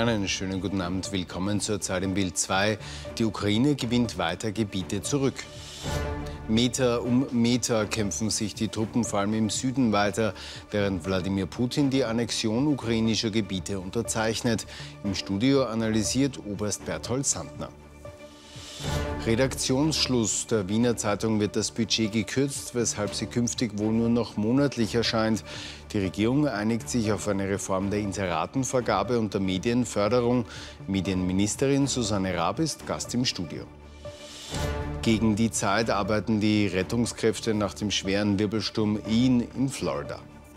Einen schönen guten Abend, willkommen zur Zeit im Bild 2. Die Ukraine gewinnt weiter Gebiete zurück. Meter um Meter kämpfen sich die Truppen vor allem im Süden weiter, während Wladimir Putin die Annexion ukrainischer Gebiete unterzeichnet. Im Studio analysiert Oberst Berthold Sandner. Redaktionsschluss der Wiener Zeitung wird das Budget gekürzt, weshalb sie künftig wohl nur noch monatlich erscheint. Die Regierung einigt sich auf eine Reform der Inseratenvergabe und der Medienförderung. Medienministerin Susanne Raab ist Gast im Studio. Gegen die Zeit arbeiten die Rettungskräfte nach dem schweren Wirbelsturm Ian in Florida.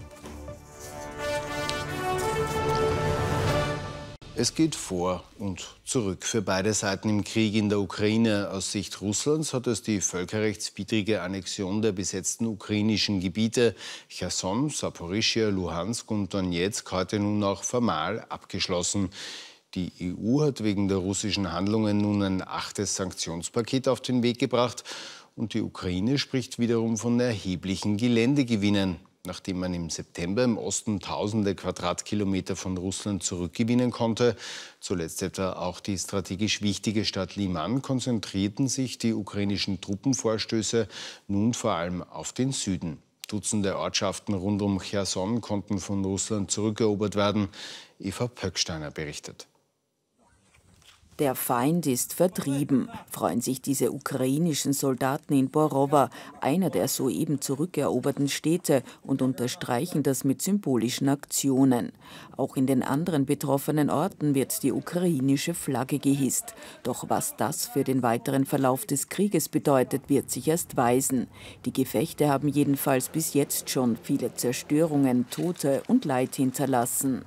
Es geht vor und zurück für beide Seiten im Krieg in der Ukraine. Aus Sicht Russlands hat es die völkerrechtswidrige Annexion der besetzten ukrainischen Gebiete Cherson, Saporischschja, Luhansk und Donezk heute nun auch formal abgeschlossen. Die EU hat wegen der russischen Handlungen nun ein 8. Sanktionspaket auf den Weg gebracht. Und die Ukraine spricht wiederum von erheblichen Geländegewinnen. Nachdem man im September im Osten tausende Quadratkilometer von Russland zurückgewinnen konnte, zuletzt etwa auch die strategisch wichtige Stadt Liman, konzentrierten sich die ukrainischen Truppenvorstöße nun vor allem auf den Süden. Dutzende Ortschaften rund um Cherson konnten von Russland zurückerobert werden. Eva Pöcksteiner berichtet. Der Feind ist vertrieben, freuen sich diese ukrainischen Soldaten in Borowa, einer der soeben zurückeroberten Städte, und unterstreichen das mit symbolischen Aktionen. Auch in den anderen betroffenen Orten wird die ukrainische Flagge gehisst. Doch was das für den weiteren Verlauf des Krieges bedeutet, wird sich erst weisen. Die Gefechte haben jedenfalls bis jetzt schon viele Zerstörungen, Tote und Leid hinterlassen.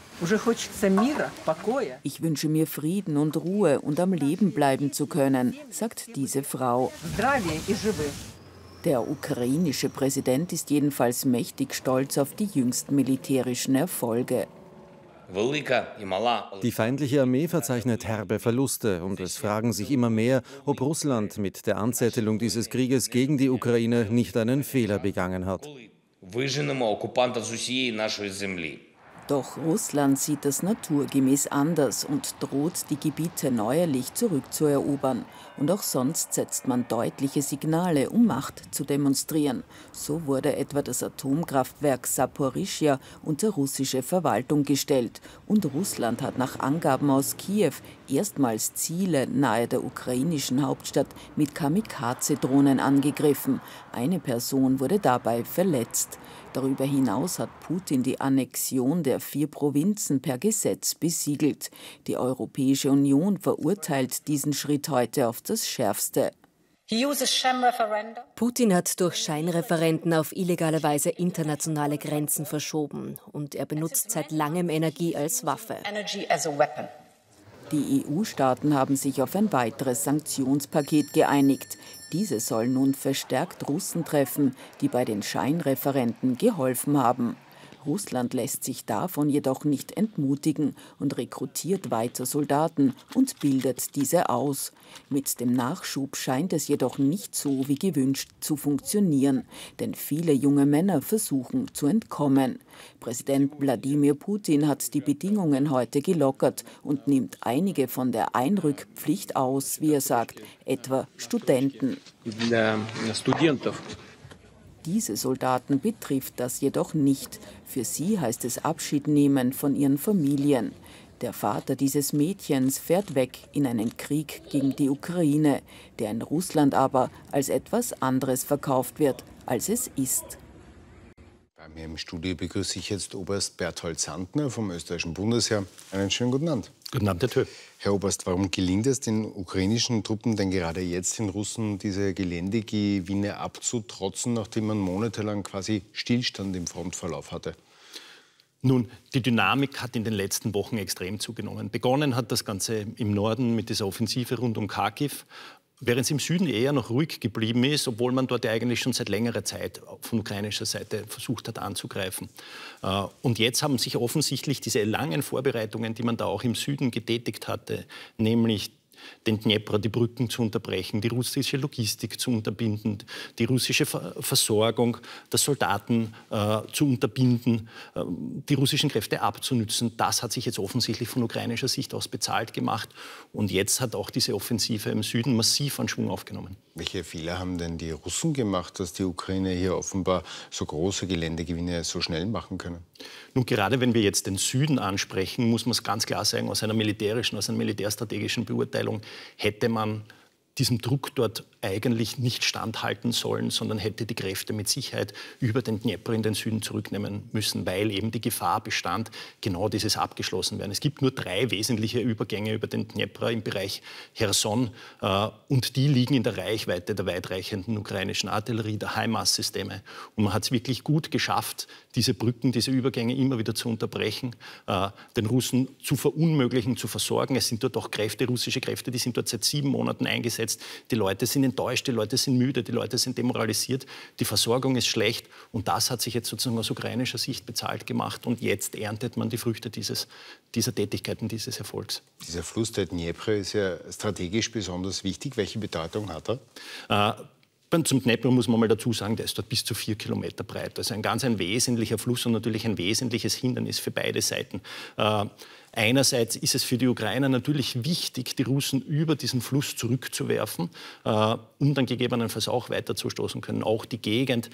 Ich wünsche mir Frieden und Ruhe und am Leben bleiben zu können, sagt diese Frau. Der ukrainische Präsident ist jedenfalls mächtig stolz auf die jüngsten militärischen Erfolge. Die feindliche Armee verzeichnet herbe Verluste und es fragen sich immer mehr, ob Russland mit der Anzettelung dieses Krieges gegen die Ukraine nicht einen Fehler begangen hat. Doch Russland sieht das naturgemäß anders und droht, die Gebiete neuerlich zurückzuerobern. Und auch sonst setzt man deutliche Signale, um Macht zu demonstrieren. So wurde etwa das Atomkraftwerk Saporischschja unter russische Verwaltung gestellt. Und Russland hat nach Angaben aus Kiew erstmals Ziele nahe der ukrainischen Hauptstadt mit Kamikaze-Drohnen angegriffen. Eine Person wurde dabei verletzt. Darüber hinaus hat Putin die Annexion der 4 Provinzen per Gesetz besiegelt. Die Europäische Union verurteilt diesen Schritt heute auf das Schärfste. Putin hat durch Scheinreferenden auf illegale Weise internationale Grenzen verschoben. Und er benutzt seit langem Energie als Waffe. Die EU-Staaten haben sich auf ein weiteres Sanktionspaket geeinigt. Diese soll nun verstärkt Russen treffen, die bei den Scheinreferenden geholfen haben. Russland lässt sich davon jedoch nicht entmutigen und rekrutiert weiter Soldaten und bildet diese aus. Mit dem Nachschub scheint es jedoch nicht so wie gewünscht zu funktionieren, denn viele junge Männer versuchen zu entkommen. Präsident Wladimir Putin hat die Bedingungen heute gelockert und nimmt einige von der Einrückpflicht aus, wie er sagt, etwa Studenten. Diese Soldaten betrifft das jedoch nicht. Für sie heißt es Abschied nehmen von ihren Familien. Der Vater dieses Mädchens fährt weg in einen Krieg gegen die Ukraine, der in Russland aber als etwas anderes verkauft wird, als es ist. Bei mir im Studio begrüße ich jetzt Oberst Berthold Sandner vom österreichischen Bundesheer. Einen schönen guten Abend. Guten Abend, Herr Thö. Herr Oberst, warum gelingt es den ukrainischen Truppen denn gerade jetzt in Russen, diese Geländegewinne abzutrotzen, nachdem man monatelang quasi Stillstand im Frontverlauf hatte? Nun, die Dynamik hat in den letzten Wochen extrem zugenommen. Begonnen hat das Ganze im Norden mit dieser Offensive rund um Kharkiv, während es im Süden eher noch ruhig geblieben ist, obwohl man dort ja eigentlich schon seit längerer Zeit von ukrainischer Seite versucht hat anzugreifen. Und jetzt haben sich offensichtlich diese langen Vorbereitungen, die man da auch im Süden getätigt hatte, nämlich den Dnepr, die Brücken zu unterbrechen, die russische Logistik zu unterbinden, die russische Versorgung der Soldaten zu unterbinden, die russischen Kräfte abzunützen. Das hat sich jetzt offensichtlich von ukrainischer Sicht aus bezahlt gemacht. Und jetzt hat auch diese Offensive im Süden massiv an Schwung aufgenommen. Welche Fehler haben denn die Russen gemacht, dass die Ukraine hier offenbar so große Geländegewinne so schnell machen können? Nun, gerade wenn wir jetzt den Süden ansprechen, muss man es ganz klar sagen, aus einer militärstrategischen Beurteilung hätte man diesem Druck dort eigentlich nicht standhalten sollen, sondern hätte die Kräfte mit Sicherheit über den Dnepr in den Süden zurücknehmen müssen, weil eben die Gefahr bestand, genau dieses abgeschlossen werden. Es gibt nur 3 wesentliche Übergänge über den Dnepr im Bereich Cherson und die liegen in der Reichweite der weitreichenden ukrainischen Artillerie, der HIMARS-Systeme. Und man hat es wirklich gut geschafft, diese Brücken, diese Übergänge immer wieder zu unterbrechen, den Russen zu verunmöglichen, zu versorgen. Es sind dort auch Kräfte, russische Kräfte, die sind dort seit 7 Monaten eingesetzt. Die Leute sind enttäuscht, die Leute sind müde, die Leute sind demoralisiert, die Versorgung ist schlecht und das hat sich jetzt sozusagen aus ukrainischer Sicht bezahlt gemacht und jetzt erntet man die Früchte dieser Tätigkeiten, dieses Erfolgs. Dieser Fluss der Dnepr ist ja strategisch besonders wichtig. Welche Bedeutung hat er? Zum Dnepr muss man mal dazu sagen, der ist dort bis zu 4 Kilometer breit. Also ein wesentlicher Fluss und natürlich ein wesentliches Hindernis für beide Seiten. Einerseits ist es für die Ukrainer natürlich wichtig, die Russen über diesen Fluss zurückzuwerfen, um dann gegebenenfalls auch weiterzustoßen können. Auch die Gegend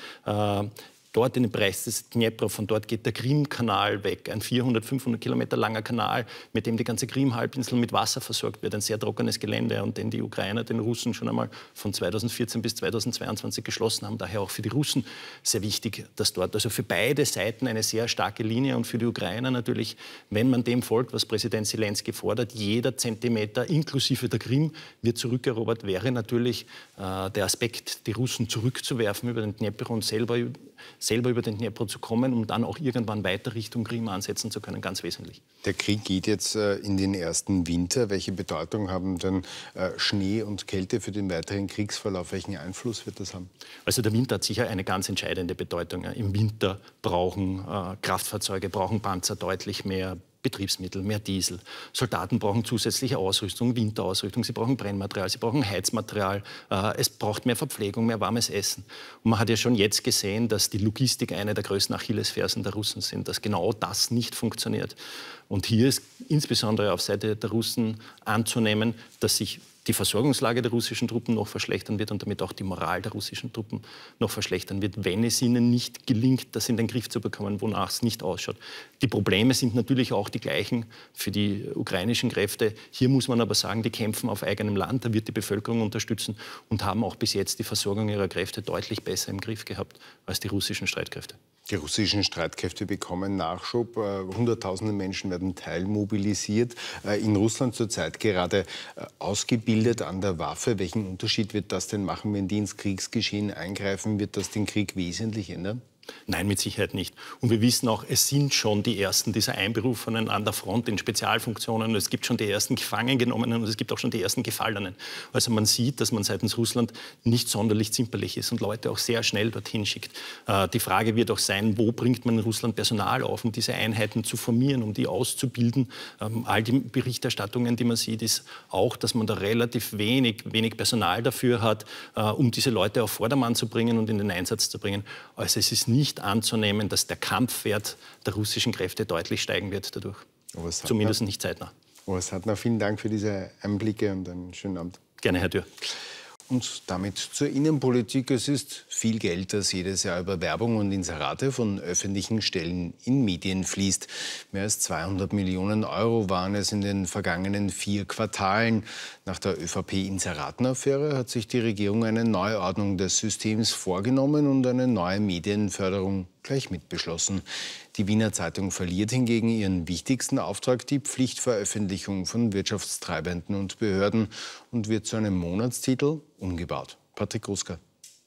dort in den Bereich des Dnepr, von dort geht der Krim-Kanal weg, ein 400, 500 Kilometer langer Kanal, mit dem die ganze Krim-Halbinsel mit Wasser versorgt wird. Ein sehr trockenes Gelände und den die Ukrainer den Russen schon einmal von 2014 bis 2022 geschlossen haben. Daher auch für die Russen sehr wichtig, dass dort, also für beide Seiten eine sehr starke Linie und für die Ukrainer natürlich, wenn man dem folgt, was Präsident Selenskyj fordert, jeder Zentimeter inklusive der Krim wird zurückerobert, wäre natürlich der Aspekt, die Russen zurückzuwerfen über den Dnepr und selber über den Dnepr zu kommen, um dann auch irgendwann weiter Richtung Krim ansetzen zu können, ganz wesentlich. Der Krieg geht jetzt in den ersten Winter. Welche Bedeutung haben denn Schnee und Kälte für den weiteren Kriegsverlauf? Welchen Einfluss wird das haben? Also der Winter hat sicher eine ganz entscheidende Bedeutung. Im Winter brauchen Kraftfahrzeuge, brauchen Panzer deutlich mehr Betriebsmittel, mehr Diesel. Soldaten brauchen zusätzliche Ausrüstung, Winterausrüstung, sie brauchen Brennmaterial, sie brauchen Heizmaterial, es braucht mehr Verpflegung, mehr warmes Essen. Und man hat ja schon jetzt gesehen, dass die Logistik eine der größten Achillesfersen der Russen sind, dass genau das nicht funktioniert. Und hier ist insbesondere auf Seite der Russen anzunehmen, dass sich die Versorgungslage der russischen Truppen noch verschlechtern wird und damit auch die Moral der russischen Truppen noch verschlechtern wird, wenn es ihnen nicht gelingt, das in den Griff zu bekommen, wonach es nicht ausschaut. Die Probleme sind natürlich auch die gleichen für die ukrainischen Kräfte. Hier muss man aber sagen, die kämpfen auf eigenem Land, da wird die Bevölkerung unterstützen und haben auch bis jetzt die Versorgung ihrer Kräfte deutlich besser im Griff gehabt als die russischen Streitkräfte. Die russischen Streitkräfte bekommen Nachschub. Hunderttausende Menschen werden teilmobilisiert. In Russland zurzeit gerade ausgebildet an der Waffe. Welchen Unterschied wird das denn machen, wenn die ins Kriegsgeschehen eingreifen? Wird das den Krieg wesentlich ändern? Nein, mit Sicherheit nicht. Und wir wissen auch, es sind schon die ersten dieser Einberufenen an der Front in Spezialfunktionen. Es gibt schon die ersten Gefangengenommenen und es gibt auch schon die ersten Gefallenen. Also man sieht, dass man seitens Russland nicht sonderlich zimperlich ist und Leute auch sehr schnell dorthin schickt. Die Frage wird auch sein, wo bringt man in Russland Personal auf, um diese Einheiten zu formieren, um die auszubilden. All die Berichterstattungen, die man sieht, ist auch, dass man da relativ wenig Personal dafür hat, um diese Leute auf Vordermann zu bringen und in den Einsatz zu bringen. Also es ist nicht anzunehmen, dass der Kampfwert der russischen Kräfte deutlich steigen wird dadurch. Zumindest nicht zeitnah. Urs Hartner, vielen Dank für diese Einblicke und einen schönen Abend. Gerne, Herr Dürr. Und damit zur Innenpolitik. Es ist viel Geld, das jedes Jahr über Werbung und Inserate von öffentlichen Stellen in Medien fließt. Mehr als 200 Millionen Euro waren es in den vergangenen 4 Quartalen. Nach der ÖVP-Inseratenaffäre hat sich die Regierung eine Neuordnung des Systems vorgenommen und eine neue Medienförderung gleich mitbeschlossen. Die Wiener Zeitung verliert hingegen ihren wichtigsten Auftrag, die Pflichtveröffentlichung von Wirtschaftstreibenden und Behörden, und wird zu einem Monatstitel umgebaut. Patrick Ruska.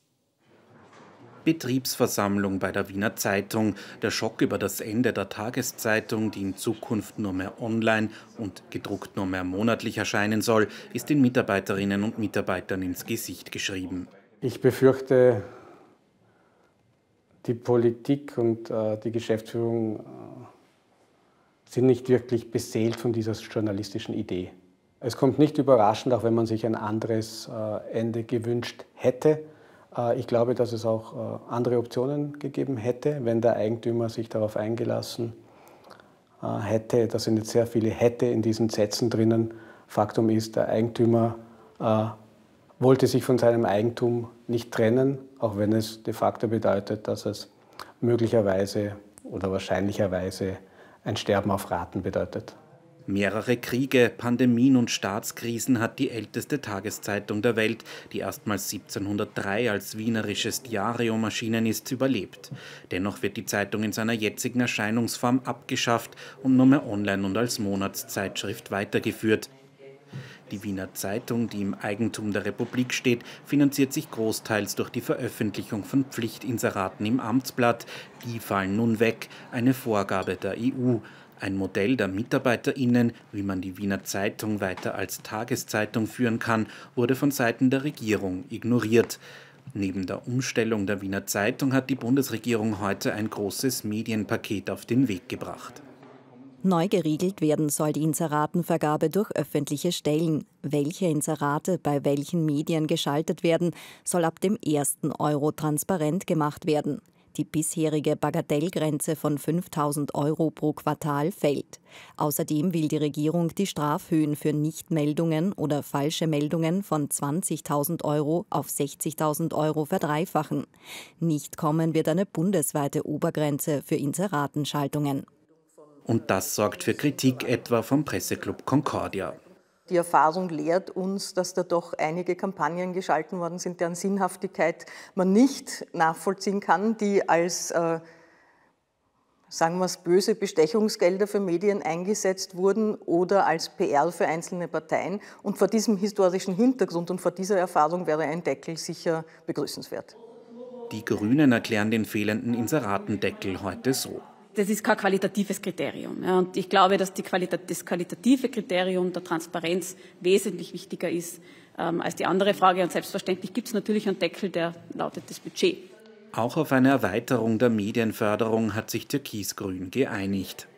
Betriebsversammlung bei der Wiener Zeitung. Der Schock über das Ende der Tageszeitung, die in Zukunft nur mehr online und gedruckt nur mehr monatlich erscheinen soll, ist den Mitarbeiterinnen und Mitarbeitern ins Gesicht geschrieben. Ich befürchte, die Politik und die Geschäftsführung sind nicht wirklich beseelt von dieser journalistischen Idee. Es kommt nicht überraschend, auch wenn man sich ein anderes Ende gewünscht hätte. Ich glaube, dass es auch andere Optionen gegeben hätte, wenn der Eigentümer sich darauf eingelassen hätte. Da sind jetzt sehr viele Hätte in diesen Sätzen drinnen. Faktum ist, der Eigentümer wollte sich von seinem Eigentum nicht trennen, auch wenn es de facto bedeutet, dass es möglicherweise oder wahrscheinlicherweise ein Sterben auf Raten bedeutet. Mehrere Kriege, Pandemien und Staatskrisen hat die älteste Tageszeitung der Welt, die erstmals 1703 als wienerisches Diarium erschienen ist, überlebt. Dennoch wird die Zeitung in seiner jetzigen Erscheinungsform abgeschafft und nur mehr online und als Monatszeitschrift weitergeführt. Die Wiener Zeitung, die im Eigentum der Republik steht, finanziert sich großteils durch die Veröffentlichung von Pflichtinseraten im Amtsblatt. Die fallen nun weg, eine Vorgabe der EU. Ein Modell der MitarbeiterInnen, wie man die Wiener Zeitung weiter als Tageszeitung führen kann, wurde von Seiten der Regierung ignoriert. Neben der Umstellung der Wiener Zeitung hat die Bundesregierung heute ein großes Medienpaket auf den Weg gebracht. Neu geregelt werden soll die Inseratenvergabe durch öffentliche Stellen. Welche Inserate bei welchen Medien geschaltet werden, soll ab dem 1. Euro transparent gemacht werden. Die bisherige Bagatellgrenze von 5.000 € pro Quartal fällt. Außerdem will die Regierung die Strafhöhen für Nichtmeldungen oder falsche Meldungen von 20.000 € auf 60.000 € verdreifachen. Nicht kommen wird eine bundesweite Obergrenze für Inseratenschaltungen. Und das sorgt für Kritik, etwa vom Presseclub Concordia. Die Erfahrung lehrt uns, dass da doch einige Kampagnen geschalten worden sind, deren Sinnhaftigkeit man nicht nachvollziehen kann, die als, sagen wir es, böse Bestechungsgelder für Medien eingesetzt wurden oder als PR für einzelne Parteien. Und vor diesem historischen Hintergrund und vor dieser Erfahrung wäre ein Deckel sicher begrüßenswert. Die Grünen erklären den fehlenden Inseratendeckel heute so. Das ist kein qualitatives Kriterium. Ja, und ich glaube, dass das qualitative Kriterium der Transparenz wesentlich wichtiger ist als die andere Frage. Und selbstverständlich gibt es natürlich einen Deckel, der lautet das Budget. Auch auf eine Erweiterung der Medienförderung hat sich Türkis-Grün geeinigt.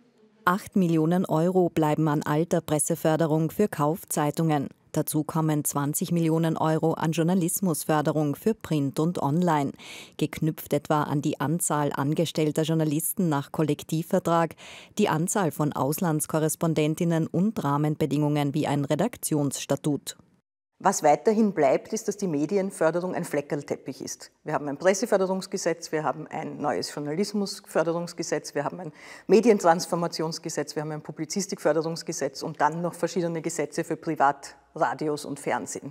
8 Millionen € bleiben an alter Presseförderung für Kaufzeitungen. Dazu kommen 20 Millionen € an Journalismusförderung für Print und Online, geknüpft etwa an die Anzahl angestellter Journalisten nach Kollektivvertrag, die Anzahl von Auslandskorrespondentinnen und Rahmenbedingungen wie ein Redaktionsstatut. Was weiterhin bleibt, ist, dass die Medienförderung ein Fleckerlteppich ist. Wir haben ein Presseförderungsgesetz, wir haben ein neues Journalismusförderungsgesetz, wir haben ein Medientransformationsgesetz, wir haben ein Publizistikförderungsgesetz und dann noch verschiedene Gesetze für Privatradios und Fernsehen.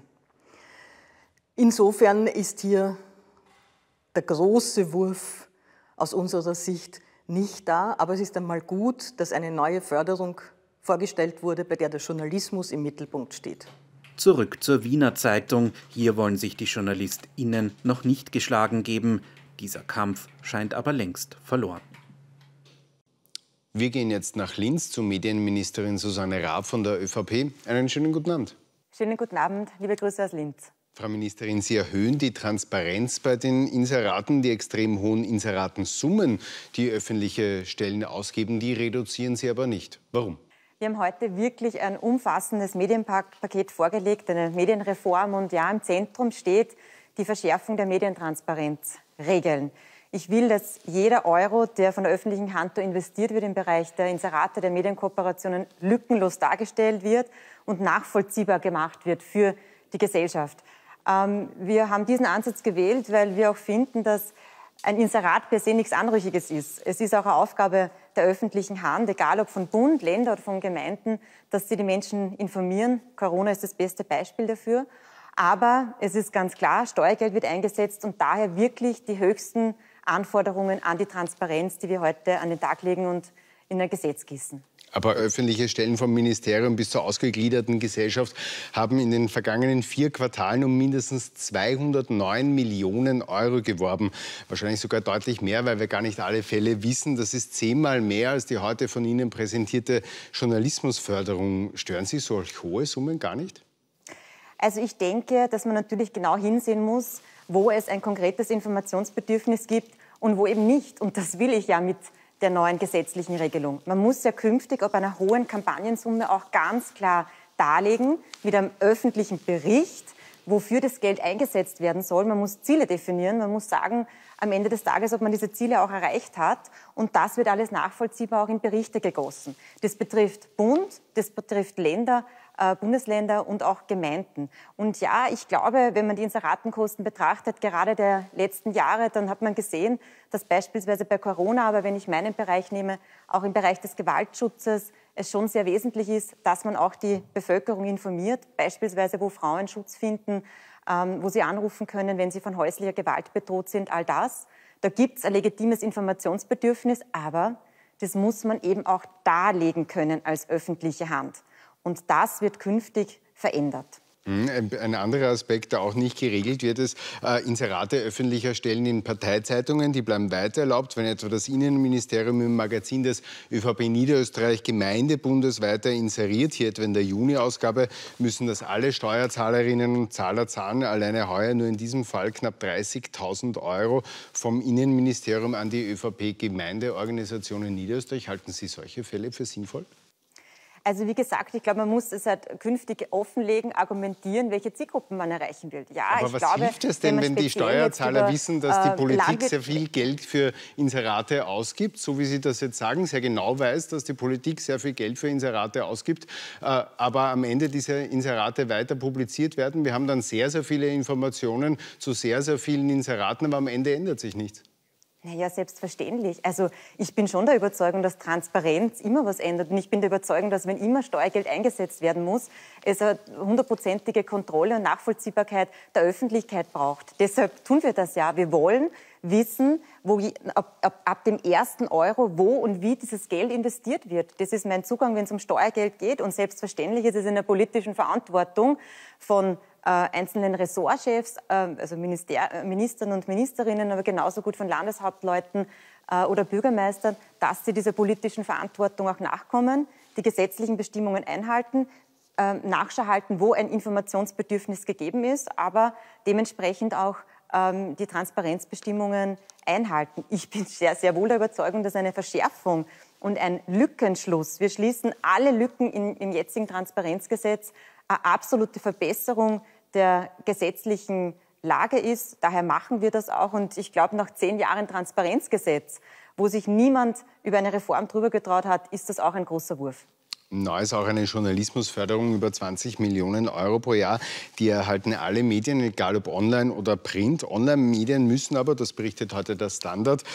Insofern ist hier der große Wurf aus unserer Sicht nicht da, aber es ist einmal gut, dass eine neue Förderung vorgestellt wurde, bei der der Journalismus im Mittelpunkt steht. Zurück zur Wiener Zeitung. Hier wollen sich die JournalistInnen noch nicht geschlagen geben. Dieser Kampf scheint aber längst verloren. Wir gehen jetzt nach Linz zu Medienministerin Susanne Raab von der ÖVP. Einen schönen guten Abend. Schönen guten Abend, liebe Grüße aus Linz. Frau Ministerin, Sie erhöhen die Transparenz bei den Inseraten. Die extrem hohen Inseratensummen, die öffentliche Stellen ausgeben, die reduzieren Sie aber nicht. Warum? Wir haben heute wirklich ein umfassendes Medienpaket vorgelegt, eine Medienreform. Und ja, im Zentrum steht die Verschärfung der Medientransparenzregeln. Ich will, dass jeder Euro, der von der öffentlichen Hand investiert wird im Bereich der Inserate, der Medienkooperationen, lückenlos dargestellt wird und nachvollziehbar gemacht wird für die Gesellschaft. Wir haben diesen Ansatz gewählt, weil wir auch finden, dass ein Inserat per se nichts Anrüchiges ist. Es ist auch eine Aufgabe der öffentlichen Hand, egal ob von Bund, Ländern oder von Gemeinden, dass sie die Menschen informieren. Corona ist das beste Beispiel dafür. Aber es ist ganz klar, Steuergeld wird eingesetzt und daher wirklich die höchsten Anforderungen an die Transparenz, die wir heute an den Tag legen und in ein Gesetz gießen. Aber öffentliche Stellen vom Ministerium bis zur ausgegliederten Gesellschaft haben in den vergangenen 4 Quartalen um mindestens 209 Millionen € geworben. Wahrscheinlich sogar deutlich mehr, weil wir gar nicht alle Fälle wissen. Das ist 10-mal mehr als die heute von Ihnen präsentierte Journalismusförderung. Stören Sie solch hohe Summen gar nicht? Also ich denke, dass man natürlich genau hinsehen muss, wo es ein konkretes Informationsbedürfnis gibt und wo eben nicht. Und das will ich ja mit der neuen gesetzlichen Regelung. Man muss ja künftig ob einer hohen Kampagnensumme auch ganz klar darlegen mit einem öffentlichen Bericht, wofür das Geld eingesetzt werden soll. Man muss Ziele definieren, man muss sagen, am Ende des Tages, ob man diese Ziele auch erreicht hat. Und das wird alles nachvollziehbar auch in Berichte gegossen. Das betrifft Bund, das betrifft Länder, Bundesländer und auch Gemeinden. Und ja, ich glaube, wenn man die Inseratenkosten betrachtet, gerade der letzten Jahre, dann hat man gesehen, dass beispielsweise bei Corona, aber wenn ich meinen Bereich nehme, auch im Bereich des Gewaltschutzes, es schon sehr wesentlich ist, dass man auch die Bevölkerung informiert, beispielsweise wo Frauen Schutz finden, wo sie anrufen können, wenn sie von häuslicher Gewalt bedroht sind, all das. Da gibt es ein legitimes Informationsbedürfnis, aber das muss man eben auch darlegen können als öffentliche Hand. Und das wird künftig verändert. Ein anderer Aspekt, der auch nicht geregelt wird, ist Inserate öffentlicher Stellen in Parteizeitungen. Die bleiben weiter erlaubt. Wenn etwa das Innenministerium im Magazin des ÖVP Niederösterreich Gemeindebundes weiter inseriert, hier etwa in der Juni-Ausgabe, müssen das alle Steuerzahlerinnen und Zahler zahlen. Alleine heuer nur in diesem Fall knapp 30.000 € vom Innenministerium an die ÖVP-Gemeindeorganisation in Niederösterreich. Halten Sie solche Fälle für sinnvoll? Also wie gesagt, ich glaube, man muss es halt künftig offenlegen, argumentieren, welche Zielgruppen man erreichen will. Ja, aber was hilft es denn, wenn die Steuerzahler wissen, dass die Politik sehr viel Geld für Inserate ausgibt, so wie Sie das jetzt sagen, sehr genau weiß, dass die Politik sehr viel Geld für Inserate ausgibt, aber am Ende diese Inserate weiter publiziert werden? Wir haben dann sehr, sehr viele Informationen zu sehr, sehr vielen Inseraten, aber am Ende ändert sich nichts. Naja, selbstverständlich. Also ich bin schon der Überzeugung, dass Transparenz immer was ändert. Und ich bin der Überzeugung, dass wenn immer Steuergeld eingesetzt werden muss, es eine 100%ige Kontrolle und Nachvollziehbarkeit der Öffentlichkeit braucht. Deshalb tun wir das ja. Wir wollen wissen, ab dem ersten Euro, wo und wie dieses Geld investiert wird. Das ist mein Zugang, wenn es um Steuergeld geht. Und selbstverständlich ist es in der politischen Verantwortung von einzelnen Ressortchefs, also Ministern und Ministerinnen, aber genauso gut von Landeshauptleuten oder Bürgermeistern, dass sie dieser politischen Verantwortung auch nachkommen, die gesetzlichen Bestimmungen einhalten, Nachschau halten, wo ein Informationsbedürfnis gegeben ist, aber dementsprechend auch die Transparenzbestimmungen einhalten. Ich bin sehr, sehr wohl der Überzeugung, dass eine Verschärfung und ein Lückenschluss, wir schließen alle Lücken im jetzigen Transparenzgesetz, eine absolute Verbesserung der gesetzlichen Lage ist. Daher machen wir das auch. Und ich glaube, nach 10 Jahren Transparenzgesetz, wo sich niemand über eine Reform drüber getraut hat, ist das auch ein großer Wurf. Neu ist auch eine Journalismusförderung über 20 Millionen € pro Jahr. Die erhalten alle Medien, egal ob online oder print. Online-Medien müssen aber, das berichtet heute der Standard,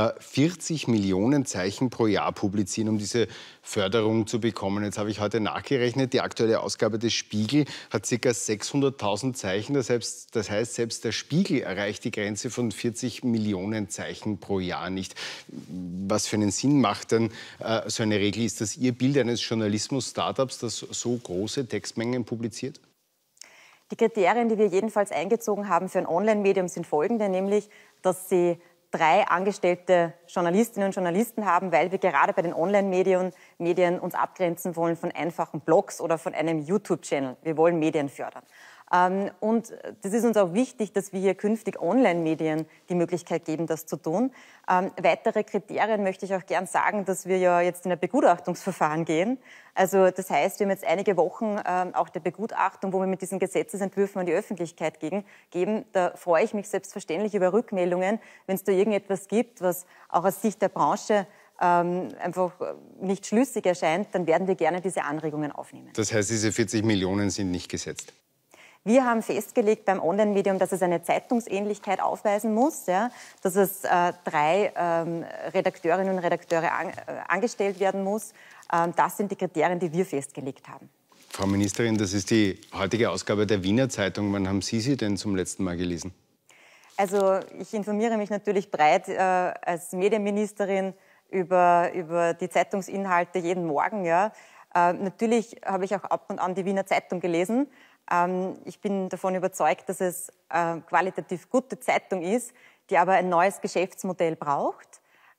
40 Millionen Zeichen pro Jahr publizieren, um diese Förderung zu bekommen. Jetzt habe ich heute nachgerechnet, die aktuelle Ausgabe des Spiegel hat ca. 600.000 Zeichen. Das heißt, selbst der Spiegel erreicht die Grenze von 40 Millionen Zeichen pro Jahr nicht. Was für einen Sinn macht denn so eine Regel? Ist das Ihr Bild eines Journalismus-Startups, das so große Textmengen publiziert? Die Kriterien, die wir jedenfalls eingezogen haben für ein Online-Medium, sind folgende, nämlich, dass sie 3 angestellte Journalistinnen und Journalisten haben, weil wir gerade bei den Online-Medien uns abgrenzen wollen von einfachen Blogs oder von einem YouTube-Channel. Wir wollen Medien fördern. Und das ist uns auch wichtig, dass wir hier künftig Online-Medien die Möglichkeit geben, das zu tun. Weitere Kriterien möchte ich auch gern sagen, dass wir ja jetzt in ein Begutachtungsverfahren gehen. Also das heißt, wir haben jetzt einige Wochen auch der Begutachtung, wo wir mit diesen Gesetzesentwürfen an die Öffentlichkeit geben. Da freue ich mich selbstverständlich über Rückmeldungen, wenn es da irgendetwas gibt, was auch aus Sicht der Branche einfach nicht schlüssig erscheint, dann werden wir gerne diese Anregungen aufnehmen. Das heißt, diese 40 Millionen sind nicht gesetzt? Wir haben festgelegt beim Online-Medium, dass es eine Zeitungsähnlichkeit aufweisen muss, ja, dass es 3 Redakteurinnen und Redakteure angestellt werden muss. Das sind die Kriterien, die wir festgelegt haben. Frau Ministerin, das ist die heutige Ausgabe der Wiener Zeitung. Wann haben Sie sie denn zum letzten Mal gelesen? Also ich informiere mich natürlich breit als Medienministerin über die Zeitungsinhalte jeden Morgen. Ja. Natürlich habe ich auch ab und an die Wiener Zeitung gelesen. Ich bin davon überzeugt, dass es eine qualitativ gute Zeitung ist, die aber ein neues Geschäftsmodell braucht,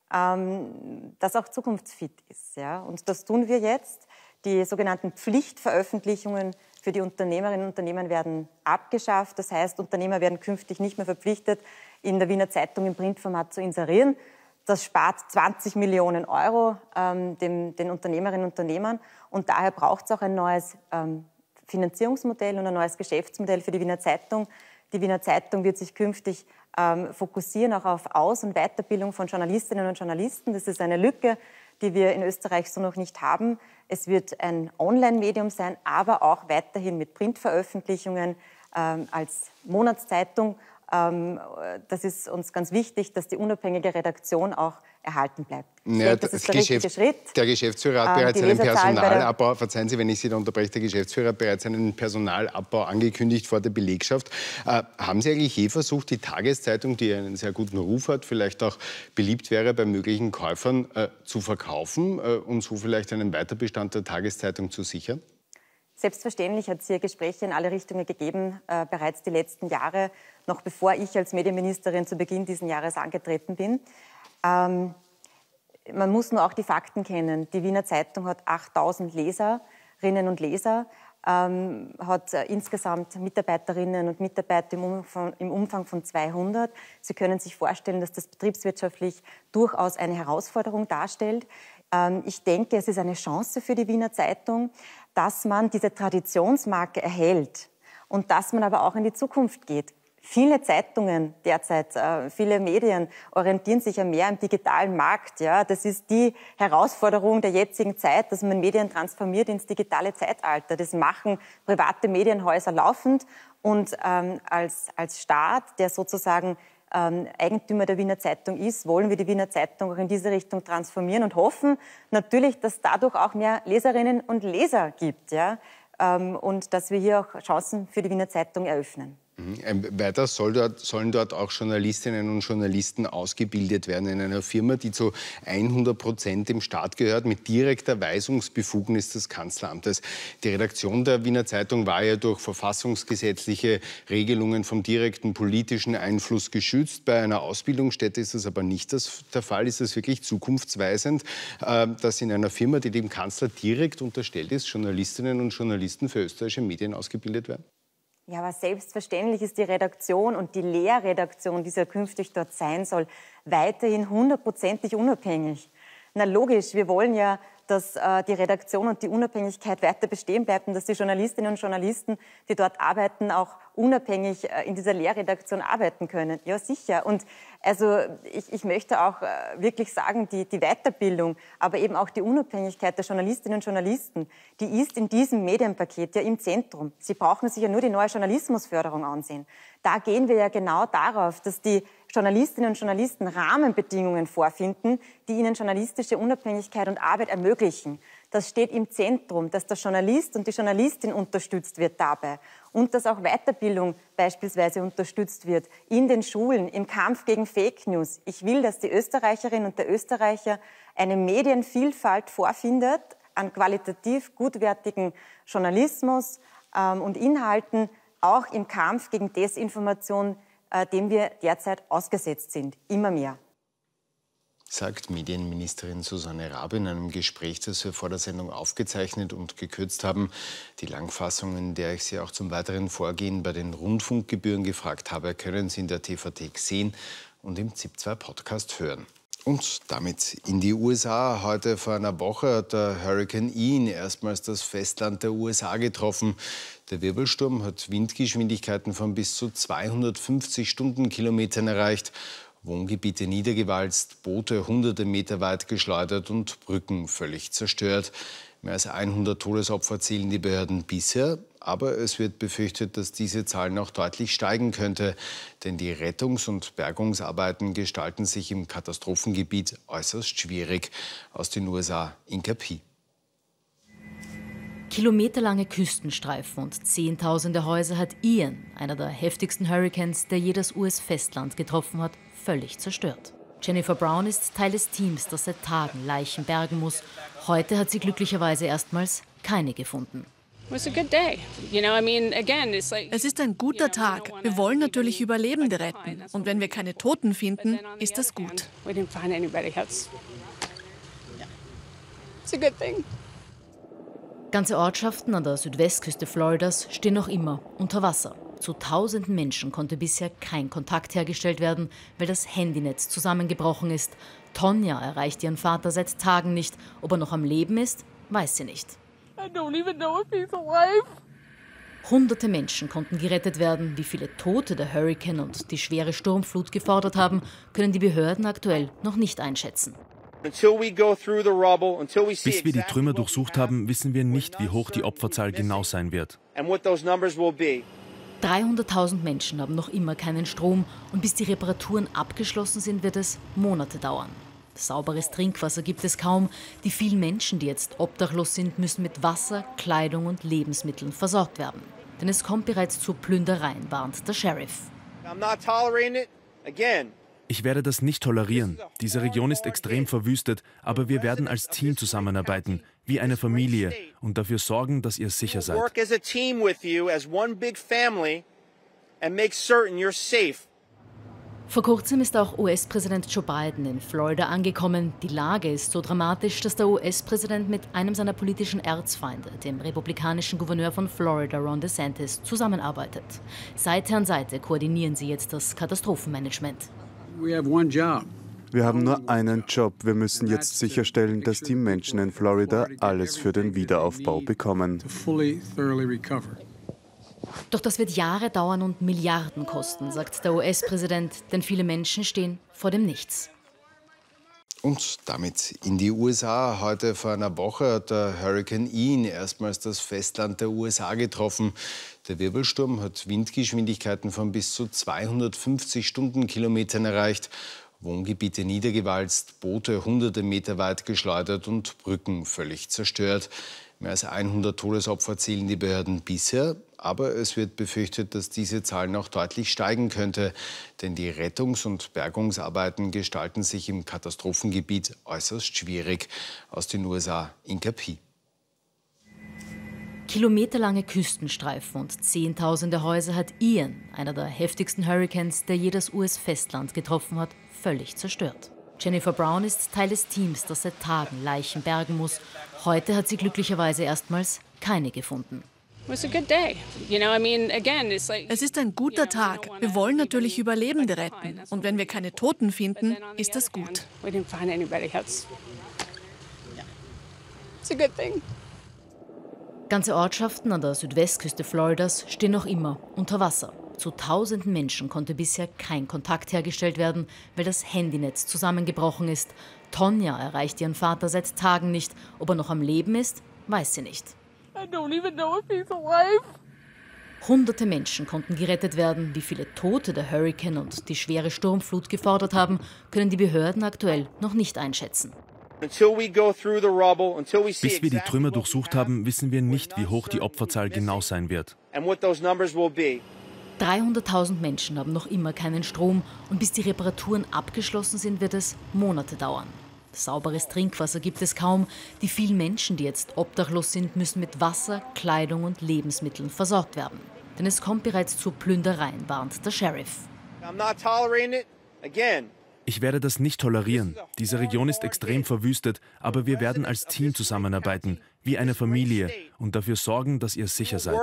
das auch zukunftsfit ist. Ja. Und das tun wir jetzt. Die sogenannten Pflichtveröffentlichungen für die Unternehmerinnen und Unternehmer werden abgeschafft. Das heißt, Unternehmer werden künftig nicht mehr verpflichtet, in der Wiener Zeitung im Printformat zu inserieren. Das spart 20 Millionen € den Unternehmerinnen und Unternehmern. Und daher braucht es auch ein neues Finanzierungsmodell und ein neues Geschäftsmodell für die Wiener Zeitung. Die Wiener Zeitung wird sich künftig fokussieren auch auf Aus- und Weiterbildung von Journalistinnen und Journalisten. Das ist eine Lücke, die wir in Österreich so noch nicht haben. Es wird ein Online-Medium sein, aber auch weiterhin mit Printveröffentlichungen als Monatszeitung. Das ist uns ganz wichtig, dass die unabhängige Redaktion auch erhalten bleibt. Ja, das ist der richtige Schritt. Der Geschäftsführer hat bereits einen Personalabbau, verzeihen Sie, wenn ich Sie da unterbreche, der Geschäftsführer hat bereits einen Personalabbau angekündigt vor der Belegschaft. Haben Sie eigentlich je versucht, die Tageszeitung, die einen sehr guten Ruf hat, vielleicht auch beliebt wäre bei möglichen Käufern, zu verkaufen und so vielleicht einen Weiterbestand der Tageszeitung zu sichern? Selbstverständlich hat es hier Gespräche in alle Richtungen gegeben, bereits die letzten Jahre, noch bevor ich als Medienministerin zu Beginn dieses Jahres angetreten bin. Man muss nur auch die Fakten kennen. Die Wiener Zeitung hat 8.000 Leserinnen und Leser, hat insgesamt Mitarbeiterinnen und Mitarbeiter im Umfang von 200. Sie können sich vorstellen, dass das betriebswirtschaftlich durchaus eine Herausforderung darstellt. Ich denke, es ist eine Chance für die Wiener Zeitung, dass man diese Traditionsmarke erhält und dass man aber auch in die Zukunft geht. Viele Zeitungen derzeit, viele Medien orientieren sich ja mehr am digitalen Markt. Ja. Das ist die Herausforderung der jetzigen Zeit, dass man Medien transformiert ins digitale Zeitalter. Das machen private Medienhäuser laufend. Und als Staat, der sozusagen Eigentümer der Wiener Zeitung ist, wollen wir die Wiener Zeitung auch in diese Richtung transformieren und hoffen natürlich, dass dadurch auch mehr Leserinnen und Leser gibt. Ja. Und dass wir hier auch Chancen für die Wiener Zeitung eröffnen. Weiter sollen dort auch Journalistinnen und Journalisten ausgebildet werden in einer Firma, die zu 100% dem Staat gehört, mit direkter Weisungsbefugnis des Kanzleramtes. Die Redaktion der Wiener Zeitung war ja durch verfassungsgesetzliche Regelungen vom direkten politischen Einfluss geschützt. Bei einer Ausbildungsstätte ist das aber nicht der Fall. Ist es wirklich zukunftsweisend, dass in einer Firma, die dem Kanzler direkt unterstellt ist, Journalistinnen und Journalisten für österreichische Medien ausgebildet werden? Ja, aber selbstverständlich ist die Redaktion und die Lehrredaktion, die ja künftig dort sein soll, weiterhin 100%ig unabhängig. Na logisch, wir wollen ja, dass die Redaktion und die Unabhängigkeit weiter bestehen bleibt und dass die Journalistinnen und Journalisten, die dort arbeiten, auch unabhängig in dieser Lehrredaktion arbeiten können. Ja, sicher. Und also ich möchte auch wirklich sagen, die Weiterbildung, aber eben auch die Unabhängigkeit der Journalistinnen und Journalisten, die ist in diesem Medienpaket ja im Zentrum. Sie brauchen sich ja nur die neue Journalismusförderung ansehen. Da gehen wir ja genau darauf, dass die Journalistinnen und Journalisten Rahmenbedingungen vorfinden, die ihnen journalistische Unabhängigkeit und Arbeit ermöglichen. Das steht im Zentrum, dass der Journalist und die Journalistin unterstützt wird dabei und dass auch Weiterbildung beispielsweise unterstützt wird in den Schulen, im Kampf gegen Fake News. Ich will, dass die Österreicherin und der Österreicher eine Medienvielfalt vorfindet an qualitativ gutwertigen Journalismus und Inhalten, auch im Kampf gegen Desinformation, dem wir derzeit ausgesetzt sind, immer mehr. Sagt Medienministerin Susanne Raab in einem Gespräch, das wir vor der Sendung aufgezeichnet und gekürzt haben. Die Langfassung, in der ich Sie auch zum weiteren Vorgehen bei den Rundfunkgebühren gefragt habe, können Sie in der TVT sehen und im ZIP2-Podcast hören. Und damit in die USA. Heute vor einer Woche hat der Hurrikan Ian erstmals das Festland der USA getroffen. Der Wirbelsturm hat Windgeschwindigkeiten von bis zu 250 Stundenkilometern erreicht, Wohngebiete niedergewalzt, Boote hunderte Meter weit geschleudert und Brücken völlig zerstört. Mehr als 100 Todesopfer zählen die Behörden bisher. Aber es wird befürchtet, dass diese Zahl noch deutlich steigen könnte. Denn die Rettungs- und Bergungsarbeiten gestalten sich im Katastrophengebiet äußerst schwierig. Aus den USA, Inka Pi. Kilometerlange Küstenstreifen und Zehntausende Häuser hat Ian, einer der heftigsten Hurrikans, der je das US-Festland getroffen hat, völlig zerstört. Jennifer Brown ist Teil des Teams, das seit Tagen Leichen bergen muss. Heute hat sie glücklicherweise erstmals keine gefunden. Es ist ein guter Tag. Wir wollen natürlich Überlebende retten. Und wenn wir keine Toten finden, ist das gut. Ganze Ortschaften an der Südwestküste Floridas stehen noch immer unter Wasser. Zu tausenden Menschen konnte bisher kein Kontakt hergestellt werden, weil das Handynetz zusammengebrochen ist. Tonja erreicht ihren Vater seit Tagen nicht. Ob er noch am Leben ist, weiß sie nicht. Hunderte Menschen konnten gerettet werden. Wie viele Tote der Hurrikan und die schwere Sturmflut gefordert haben, können die Behörden aktuell noch nicht einschätzen. Bis wir die Trümmer durchsucht haben, wissen wir nicht, wie hoch die Opferzahl genau sein wird. 300.000 Menschen haben noch immer keinen Strom und bis die Reparaturen abgeschlossen sind, wird es Monate dauern. Sauberes Trinkwasser gibt es kaum. Die vielen Menschen, die jetzt obdachlos sind, müssen mit Wasser, Kleidung und Lebensmitteln versorgt werden. Denn es kommt bereits zu Plündereien, warnt der Sheriff. Ich werde das nicht tolerieren. Diese Region ist extrem verwüstet, aber wir werden als Team zusammenarbeiten, wie eine Familie, und dafür sorgen, dass ihr sicher seid. Vor kurzem ist auch US-Präsident Joe Biden in Florida angekommen. Die Lage ist so dramatisch, dass der US-Präsident mit einem seiner politischen Erzfeinde, dem republikanischen Gouverneur von Florida, Ron DeSantis, zusammenarbeitet. Seite an Seite koordinieren sie jetzt das Katastrophenmanagement. Wir haben nur einen Job. Wir müssen jetzt sicherstellen, dass die Menschen in Florida alles für den Wiederaufbau bekommen. Doch das wird Jahre dauern und Milliarden kosten, sagt der US-Präsident, denn viele Menschen stehen vor dem Nichts. Und damit in die USA. Heute vor einer Woche hat der Hurrikan Ian erstmals das Festland der USA getroffen. Der Wirbelsturm hat Windgeschwindigkeiten von bis zu 250 Stundenkilometern erreicht, Wohngebiete niedergewalzt, Boote hunderte Meter weit geschleudert und Brücken völlig zerstört. Mehr als 100 Todesopfer zählen die Behörden bisher. Aber es wird befürchtet, dass diese Zahl noch deutlich steigen könnte. Denn die Rettungs- und Bergungsarbeiten gestalten sich im Katastrophengebiet äußerst schwierig. Aus den USA, Inka Pi. Kilometerlange Küstenstreifen und Zehntausende Häuser hat Ian, einer der heftigsten Hurrikans, der je das US-Festland getroffen hat, völlig zerstört. Jennifer Brown ist Teil des Teams, das seit Tagen Leichen bergen muss. Heute hat sie glücklicherweise erstmals keine gefunden. Es ist ein guter Tag. Wir wollen natürlich Überlebende retten. Und wenn wir keine Toten finden, ist das gut. Ganze Ortschaften an der Südwestküste Floridas stehen noch immer unter Wasser. Zu tausenden Menschen konnte bisher kein Kontakt hergestellt werden, weil das Handynetz zusammengebrochen ist. Tonja erreicht ihren Vater seit Tagen nicht. Ob er noch am Leben ist, weiß sie nicht. Hunderte Menschen konnten gerettet werden. Wie viele Tote der Hurrikan und die schwere Sturmflut gefordert haben, können die Behörden aktuell noch nicht einschätzen. Bis wir die Trümmer durchsucht haben, wissen wir nicht, wie hoch die Opferzahl genau sein wird. 300.000 Menschen haben noch immer keinen Strom und bis die Reparaturen abgeschlossen sind, wird es Monate dauern. Sauberes Trinkwasser gibt es kaum. Die vielen Menschen, die jetzt obdachlos sind, müssen mit Wasser, Kleidung und Lebensmitteln versorgt werden. Denn es kommt bereits zu Plündereien, warnt der Sheriff. Ich werde das nicht tolerieren. Diese Region ist extrem verwüstet, aber wir werden als Team zusammenarbeiten, wie eine Familie, und dafür sorgen, dass ihr sicher seid.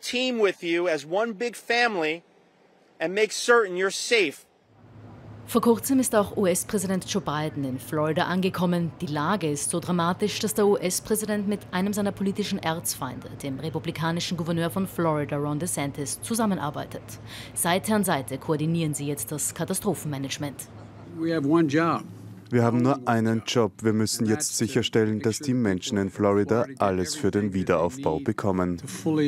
Vor kurzem ist auch US-Präsident Joe Biden in Florida angekommen. Die Lage ist so dramatisch, dass der US-Präsident mit einem seiner politischen Erzfeinde, dem republikanischen Gouverneur von Florida, Ron DeSantis, zusammenarbeitet. Seite an Seite koordinieren sie jetzt das Katastrophenmanagement. Wir haben nur einen Job. Wir müssen jetzt sicherstellen, dass die Menschen in Florida alles für den Wiederaufbau bekommen.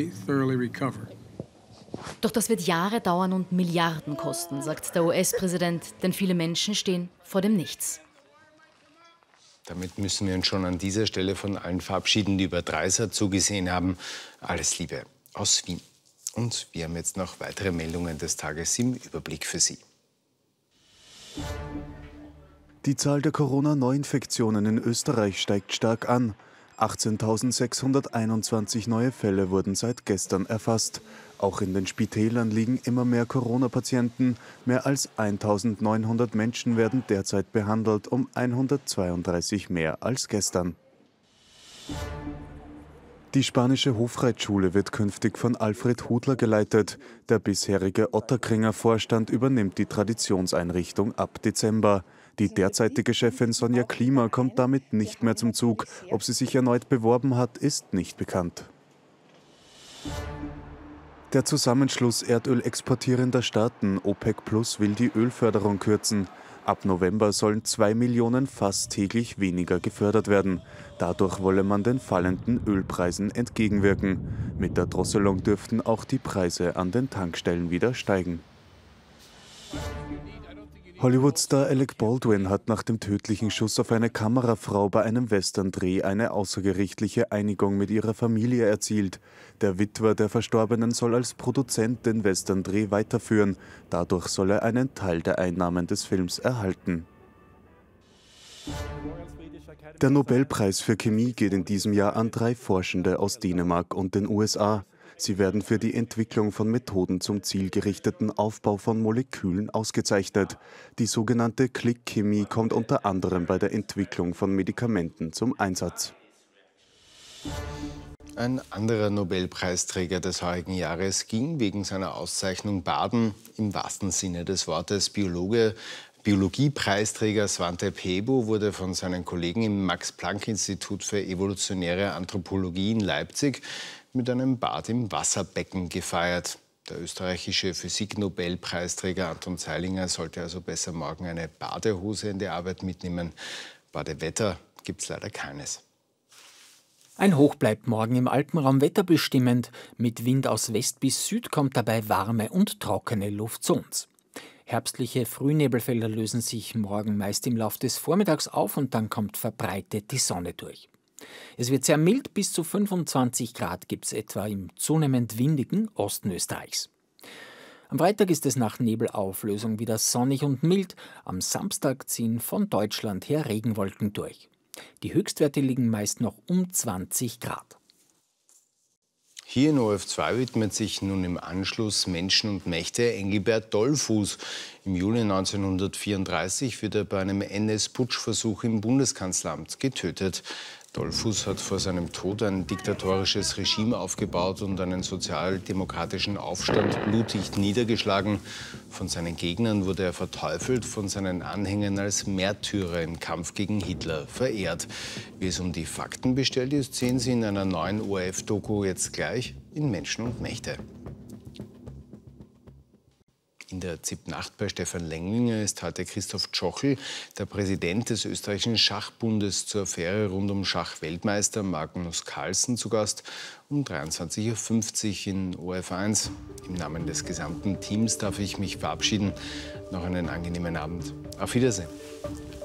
Doch das wird Jahre dauern und Milliarden kosten, sagt der US-Präsident, denn viele Menschen stehen vor dem Nichts. Damit müssen wir uns schon an dieser Stelle von allen verabschieden, die über Dreisat zugesehen haben. Alles Liebe aus Wien. Und wir haben jetzt noch weitere Meldungen des Tages im Überblick für Sie. Die Zahl der Corona-Neuinfektionen in Österreich steigt stark an. 18.621 neue Fälle wurden seit gestern erfasst. Auch in den Spitälern liegen immer mehr Corona-Patienten. Mehr als 1.900 Menschen werden derzeit behandelt, um 132 mehr als gestern. Die spanische Hofreitschule wird künftig von Alfred Hudler geleitet. Der bisherige Ottakringer Vorstand übernimmt die Traditionseinrichtung ab Dezember. Die derzeitige Chefin Sonja Klima kommt damit nicht mehr zum Zug. Ob sie sich erneut beworben hat, ist nicht bekannt. Der Zusammenschluss erdölexportierender Staaten OPEC Plus will die Ölförderung kürzen. Ab November sollen 2 Millionen Fass täglich weniger gefördert werden. Dadurch wolle man den fallenden Ölpreisen entgegenwirken. Mit der Drosselung dürften auch die Preise an den Tankstellen wieder steigen. Hollywood-Star Alec Baldwin hat nach dem tödlichen Schuss auf eine Kamerafrau bei einem Western-Dreh eine außergerichtliche Einigung mit ihrer Familie erzielt. Der Witwer der Verstorbenen soll als Produzent den Western-Dreh weiterführen. Dadurch soll er einen Teil der Einnahmen des Films erhalten. Der Nobelpreis für Chemie geht in diesem Jahr an 3 Forschende aus Dänemark und den USA. Sie werden für die Entwicklung von Methoden zum zielgerichteten Aufbau von Molekülen ausgezeichnet. Die sogenannte Click-Chemie kommt unter anderem bei der Entwicklung von Medikamenten zum Einsatz. Ein anderer Nobelpreisträger des heurigen Jahres ging wegen seiner Auszeichnung baden, im wahrsten Sinne des Wortes. Biologiepreisträger Svante Pääbo wurde von seinen Kollegen im Max-Planck-Institut für evolutionäre Anthropologie in Leipzig mit einem Bad im Wasserbecken gefeiert. Der österreichische Physik-Nobelpreisträger Anton Zeilinger sollte also besser morgen eine Badehose in die Arbeit mitnehmen. Badewetter gibt es leider keines. Ein Hoch bleibt morgen im Alpenraum wetterbestimmend. Mit Wind aus West bis Süd kommt dabei warme und trockene Luft zu uns. Herbstliche Frühnebelfelder lösen sich morgen meist im Laufe des Vormittags auf und dann kommt verbreitet die Sonne durch. Es wird sehr mild, bis zu 25 Grad gibt es etwa im zunehmend windigen Osten Österreichs. Am Freitag ist es nach Nebelauflösung wieder sonnig und mild. Am Samstag ziehen von Deutschland her Regenwolken durch. Die Höchstwerte liegen meist noch um 20 Grad. Hier in ORF2 widmet sich nun im Anschluss Menschen und Mächte Engelbert Dollfuß. Im Juli 1934 wird er bei einem NS-Putschversuch im Bundeskanzleramt getötet. Dollfuß hat vor seinem Tod ein diktatorisches Regime aufgebaut und einen sozialdemokratischen Aufstand blutig niedergeschlagen. Von seinen Gegnern wurde er verteufelt, von seinen Anhängern als Märtyrer im Kampf gegen Hitler verehrt. Wie es um die Fakten bestellt ist, sehen Sie in einer neuen ORF-Doku jetzt gleich in Menschen und Mächte. In der ZIP-Nacht bei Stefan Lenglinger ist heute Christoph Tschochel, der Präsident des österreichischen Schachbundes, zur Affäre rund um Schachweltmeister Magnus Carlsen zu Gast um 23:50 Uhr in ORF1. Im Namen des gesamten Teams darf ich mich verabschieden. Noch einen angenehmen Abend. Auf Wiedersehen.